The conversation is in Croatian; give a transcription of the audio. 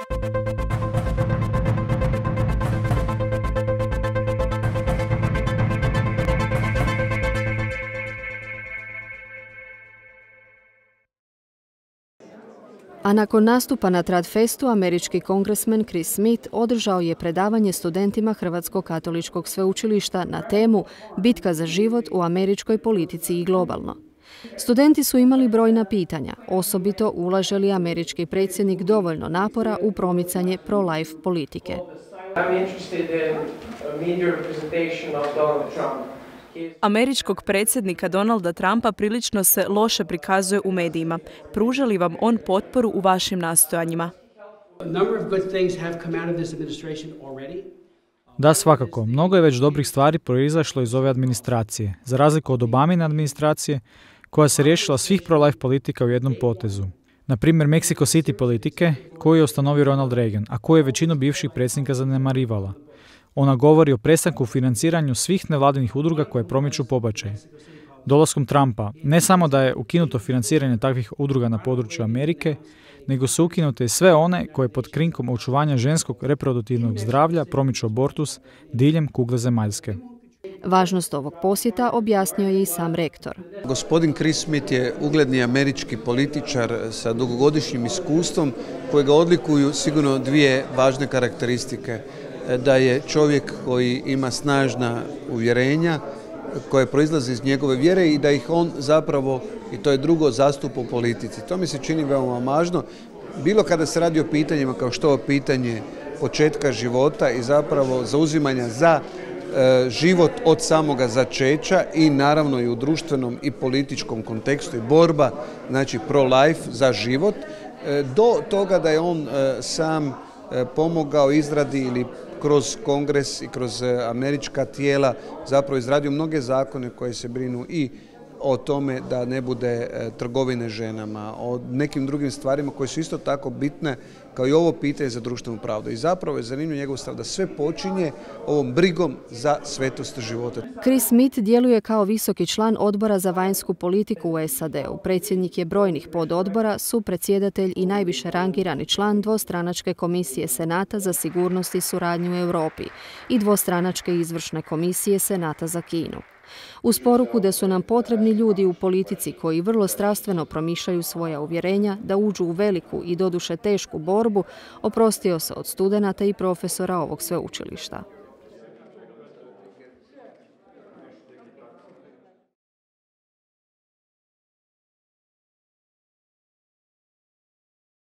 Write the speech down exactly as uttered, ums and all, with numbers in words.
A nakon nastupa na Tradfestu, američki kongresmen Chris Smith održao je predavanje studentima Hrvatskog katoličkog sveučilišta na temu Bitka za život u američkoj politici i globalno. Studenti su imali brojna pitanja, osobito ulaže li američki predsjednik dovoljno napora u promicanje pro-life politike. Američkog predsjednika Donalda Trumpa prilično se loše prikazuje u medijima. Pruža li vam on potporu u vašim nastojanjima? Da, svakako. Mnogo je već dobrih stvari proizašlo iz ove administracije, za razliku od Obamine administracije, koja se riješila svih pro-life politika u jednom potezu. Na primjer, Mexico City politike, koju je ustanovio Ronald Reagan, a koju je većinu bivših predsjednika zanemarivala. Ona govori o prestanku financiranju svih nevladinih udruga koje promiču pobačaj. Dolaskom Trumpa ne samo da je ukinuto financiranje takvih udruga na području Amerike, nego su ukinute i sve one koje pod krinkom očuvanja ženskog reproduktivnog zdravlja promiču abortus diljem kugle zemaljske. Važnost ovog posjeta objasnio je i sam rektor. Gospodin Chris Smith je ugledni američki političar sa dugogodišnjim iskustvom kojega odlikuju sigurno dvije važne karakteristike. Da je čovjek koji ima snažna uvjerenja koje proizlaze iz njegove vjere i da ih on zapravo, i to je drugo, zastupa u politici. To mi se čini veoma važno, bilo kada se radi o pitanjima kao što je pitanje početka života i zapravo zauzimanja za e, život od samoga začeća i naravno i u društvenom i političkom kontekstu i borba, znači pro-life, za život, e, do toga da je on e, sam e, pomogao izradi ili kroz kongres i kroz američka tijela zapravo izradio mnoge zakone koje se brinu i o tome da ne bude trgovine ženama, o nekim drugim stvarima koje su isto tako bitne kao i ovo pitanje za društvenu pravdu. I zapravo je zanimljiv njegov stav da sve počinje ovom brigom za svetost života. Chris Smith djeluje kao visoki član odbora za vanjsku politiku u S A D-u. Predsjednik je brojnih pododbora, supredsjedatelj i najviše rangirani član dvostranačke komisije Senata za sigurnost i suradnju u Europi i dvostranačke izvršne komisije Senata za Kinu. Uz poruku da su nam potrebni ljudi u politici koji vrlo strastveno promišljaju svoja uvjerenja da uđu u veliku i doduše tešku borbu, oprostio se od studenata i profesora ovog sveučilišta.